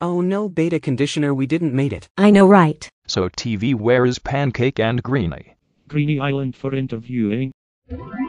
Oh no, beta conditioner, we didn't made it. I know, right? So TV, where is Pancake and Greenie? Greenie Island for interviewing.